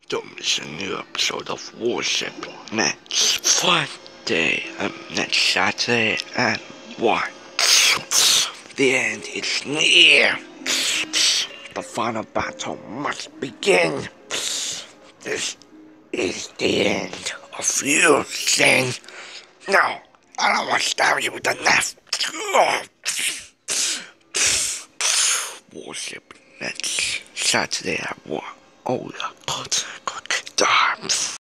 It's a new episode of Worship next Friday and next Saturday and what? The end is near. The final battle must begin. This is the end of you, Sin. No, I don't want to stab you with a knife. Worship next Saturday at what? Oh, yeah. God, damn.